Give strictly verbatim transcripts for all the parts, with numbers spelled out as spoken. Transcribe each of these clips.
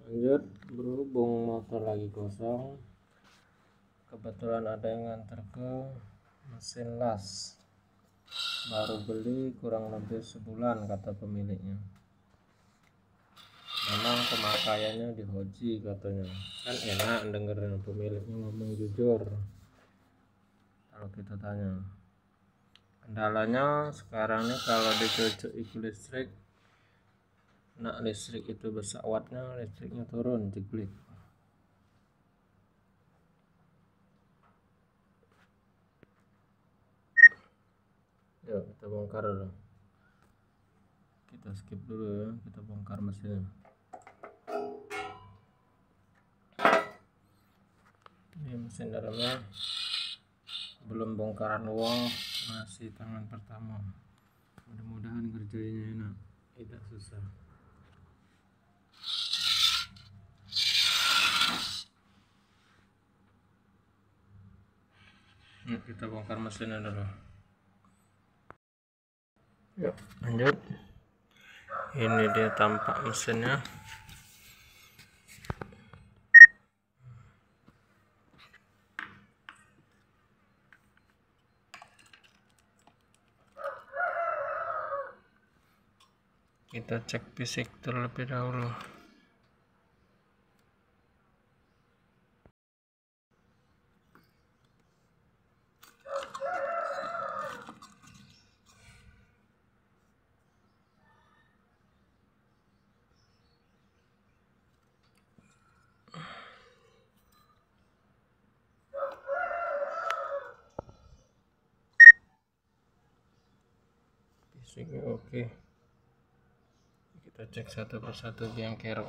Lanjut, berhubung motor lagi kosong, kebetulan ada yang nganter ke mesin las, baru beli kurang lebih sebulan kata pemiliknya. Memang pemakaiannya di Hoji katanya, kan enak dengerin pemiliknya ngomong jujur. Kalau kita tanya, kendalanya sekarang nih kalau dicocok ikut listrik, nak listrik itu besar wattnya, listriknya turun jeglik. Yuk kita bongkar dulu, kita skip dulu ya, kita bongkar mesinnya. Ini mesin dalamnya belum bongkaran uang, masih tangan pertama. Mudah-mudahan kerjanya enak, tidak susah. Yuk kita bongkar mesinnya dulu. Yuk lanjut. Ini dia tampak mesinnya. Kita cek fisik terlebih dahulu. Fisiknya oke. Kita cek satu persatu biang kerok.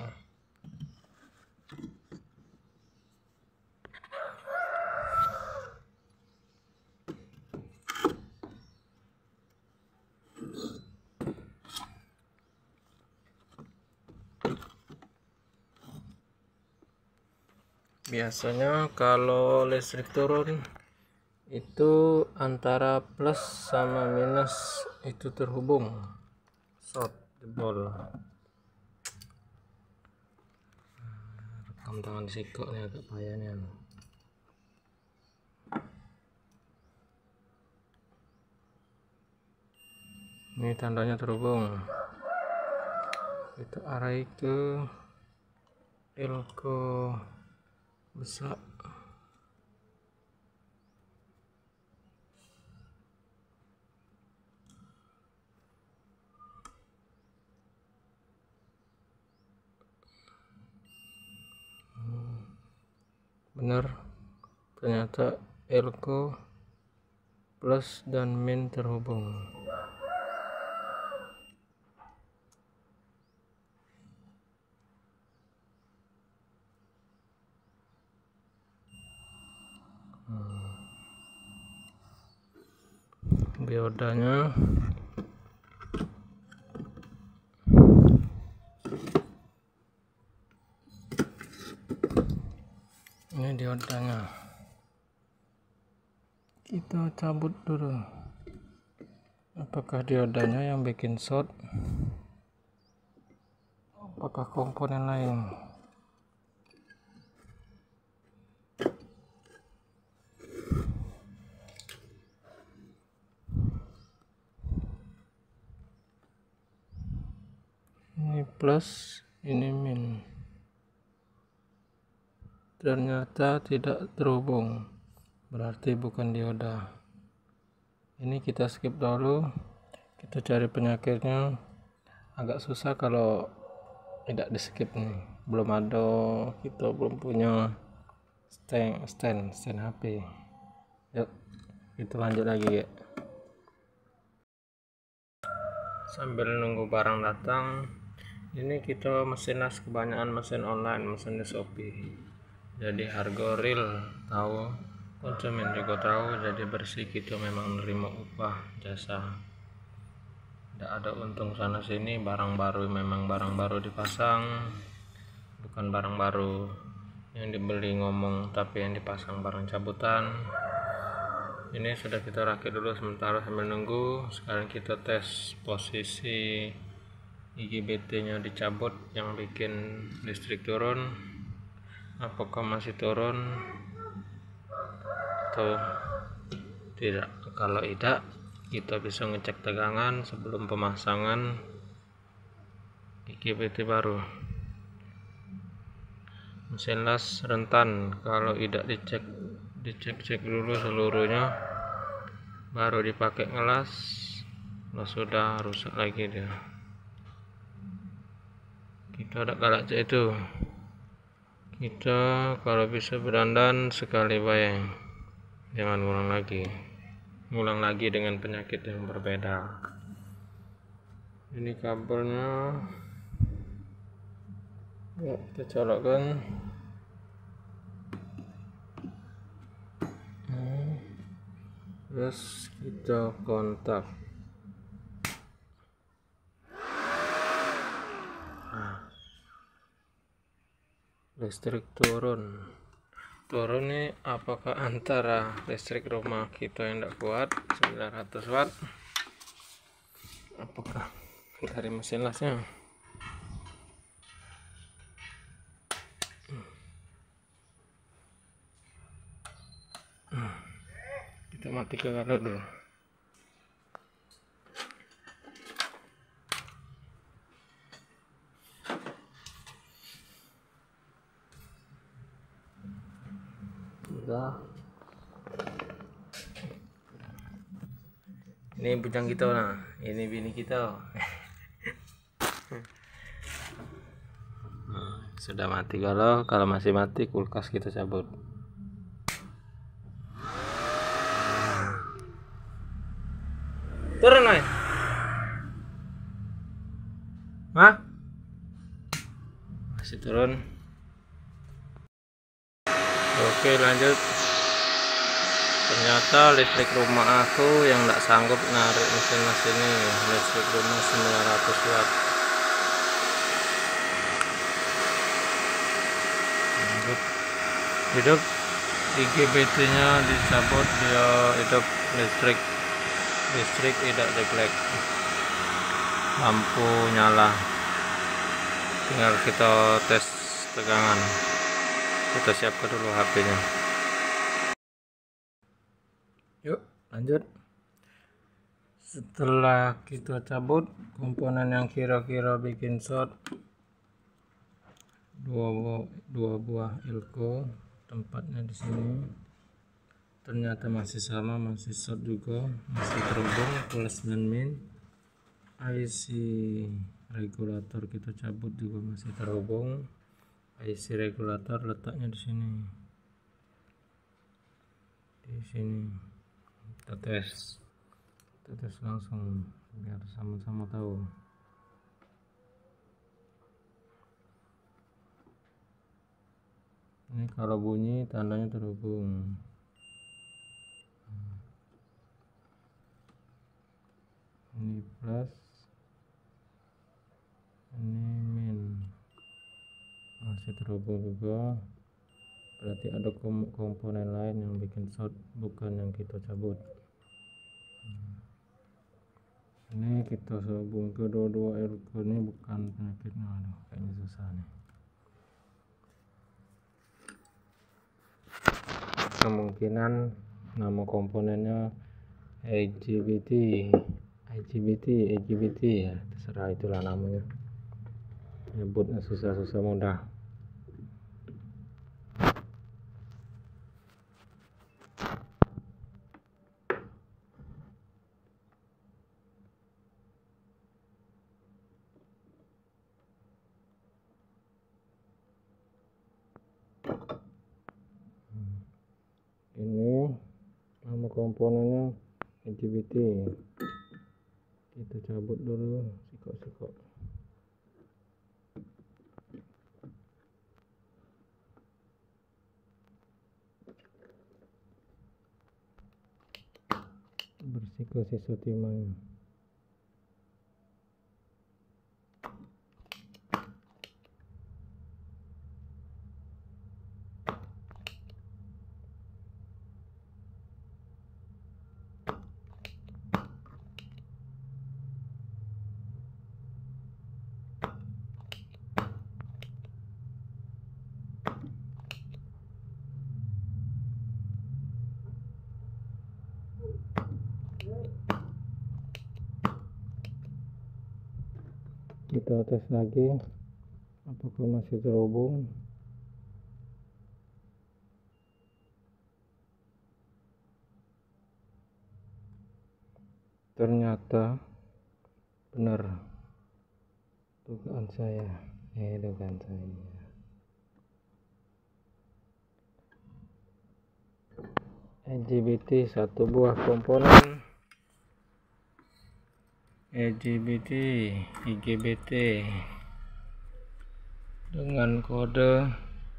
Biasanya kalau listrik turun itu antara plus sama minus itu terhubung, short jebol. Rekam tangan sikok nih agak payahnya. Ini tandanya terhubung. Itu arah ke elko besar. Benar, ternyata elko plus dan min terhubung. hmm. Diodanya ini, diodanya kita cabut dulu. Apakah diodanya yang bikin short, apakah komponen lain? Ini plus, ini min. Ternyata tidak terhubung, berarti bukan dioda. Ini kita skip dulu, kita cari penyakitnya. Agak susah kalau tidak di skip nih, belum ada, kita belum punya stand stand stand H P. Yuk kita lanjut lagi ya. Sambil nunggu barang datang, ini kita mesin las kebanyakan mesin online, mesin di Shopee. Jadi harga real tahu, konsumen juga tahu, jadi bersih kita memang nerima upah jasa. Tidak ada untung sana sini, barang baru memang barang baru dipasang, bukan barang baru yang dibeli ngomong tapi yang dipasang barang cabutan. Ini sudah kita rakit dulu sementara sambil nunggu. Sekarang kita tes posisi I G B T nya dicabut yang bikin listrik turun, apakah masih turun atau tidak. Kalau tidak, kita bisa ngecek tegangan sebelum pemasangan I G B T baru. Mesin las rentan, kalau tidak dicek dicek-cek dulu seluruhnya baru dipakai ngelas, nah sudah rusak lagi dia. Kita ada galak cek itu, kita kalau bisa berdandan sekali bayang, jangan ngulang lagi ngulang lagi dengan penyakit yang berbeda. Ini kabelnya ya, kita colokkan. Terus kita kontak. Nah, listrik turun. Turun nih, apakah antara listrik rumah kita yang tidak kuat sembilan ratus watt, apakah dari mesin lasnya? Kita matikan dulu. Udah. Ini bujang kita, nah ini bini kita. Nah, sudah mati. Kalau kalau masih mati, kulkas kita cabut. Turun, Nay. Hah? Masih turun. Oke, lanjut. Ternyata listrik rumah aku yang tidak sanggup narik mesin las ini. Listrik rumah sembilan ratus watt. Lanjut. Hidup I G B T nya dicabut, dia hidup listrik listrik tidak jelek, lampu nyala. Tinggal kita tes tegangan. Kita siapkan dulu H P-nya. Yuk lanjut. Setelah kita cabut komponen yang kira-kira bikin short, dua buah, dua buah elko, tempatnya di sini. Ternyata masih sama, masih short juga, masih terhubung plus dan min. I C regulator kita cabut juga masih terhubung. I C regulator letaknya di sini. Di sini. Kita tes. Kita tes langsung biar sama-sama tahu. Ini kalau bunyi tandanya terhubung. Ini plus, ini min, masih terhubung juga. Berarti ada komponen lain yang bikin short, bukan yang kita cabut. Ini kita sambung ke dua-dua elko, ini bukan penyakitnya. Aduh, kayaknya susah nih. Kemungkinan nama komponennya I G B T I G B T I G B T ya, terserah, itulah namanya. Nyebutnya susah-susah mudah. Ini nama komponennya I G B T. Kita cabut dulu sikok-sikok. Bersihkan sisa timahnya. kita tes lagi apakah masih terhubung. Ternyata benar dugaan saya, eh dugaan saya. I G B T satu buah komponen I G B T I G B T dengan kode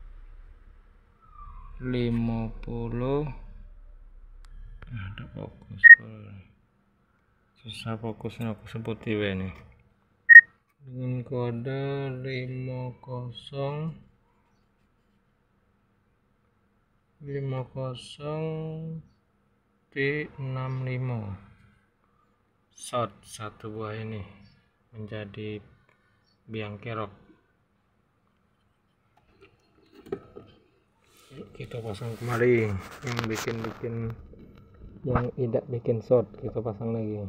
lima puluh. Ada fokus, susah fokusnya, aku sebut ini dengan kode lima nol lima nol T enam lima. Short satu buah ini menjadi biang kerok. Kita pasang kembali yang bikin-bikin yang tidak bikin short, kita pasang lagi.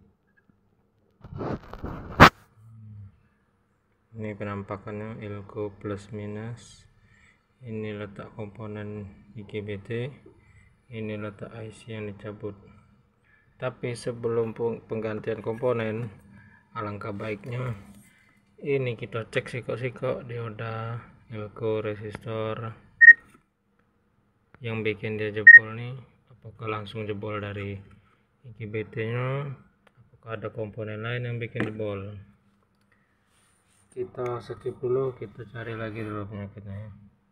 Ini penampakannya elko plus minus. Ini letak komponen I G B T, ini letak I C yang dicabut. Tapi sebelum penggantian komponen, alangkah baiknya ini kita cek sikok-sikok dioda, elko, resistor yang bikin dia jebol nih, apakah langsung jebol dari I G B T nya, apakah ada komponen lain yang bikin jebol. Kita skip dulu, kita cari lagi dulu penyakitnya.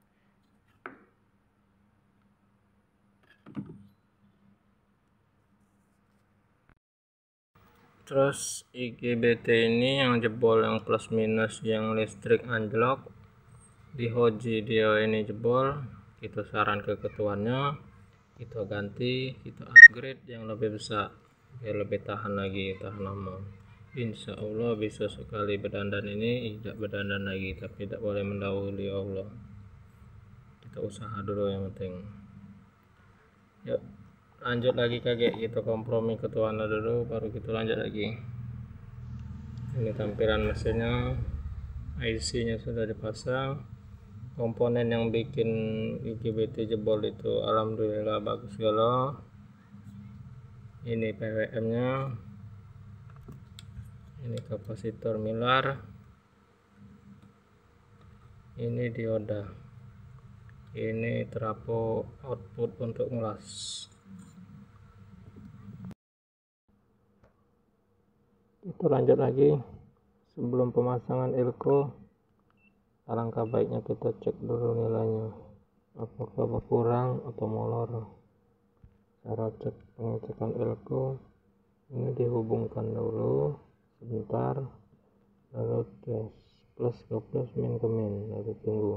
Terus I G B T ini yang jebol, yang plus minus, yang listrik anjlok, di hoji dia ini jebol. Kita saran ke ketuanya, kita ganti, kita upgrade yang lebih besar biar lebih tahan lagi, tahan lama. Insya Allah bisa sekali berdandan ini tidak berdandan lagi, tapi tidak boleh mendahului Allah. Kita usaha dulu yang penting. Yuk lanjut lagi kakek, kita kompromi ketuanya dulu baru kita lanjut lagi. Ini tampilan mesinnya, I C nya sudah dipasang. Komponen yang bikin I G B T jebol itu alhamdulillah bagus galau. Ini P W M nya, ini kapasitor milar, ini dioda, ini trafo output untuk ngelas. Kita lanjut lagi. Sebelum pemasangan elko, alangkah baiknya kita cek dulu nilainya apakah berkurang atau molor. Cara cek pengecekan elko, ini dihubungkan dulu sebentar, lalu tes plus ke plus, min ke min, lalu tunggu.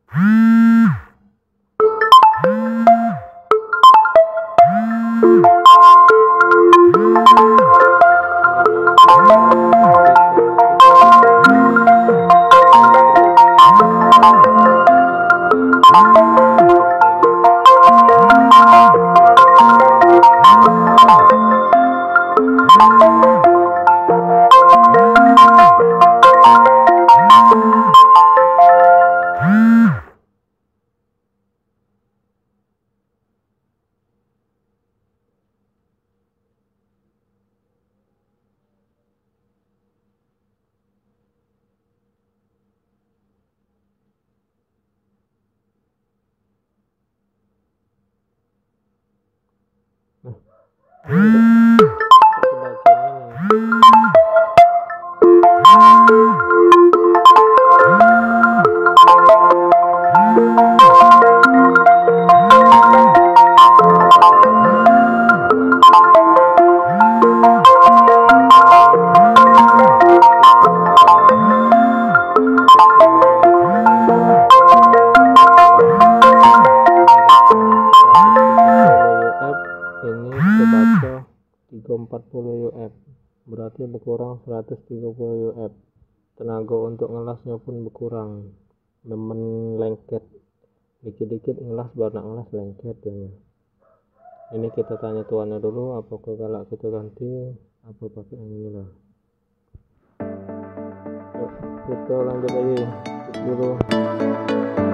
tiga ratus empat puluh U F, berarti berkurang seratus tiga puluh U F. Tenaga untuk ngelasnya pun berkurang, nemen lengket dikit-dikit ngelas, baru ngelas lengket ya. Ini kita tanya tuannya dulu, apakah galak kita ganti apa pakai yang ini lah. Yuk, kita lanjut lagi dulu.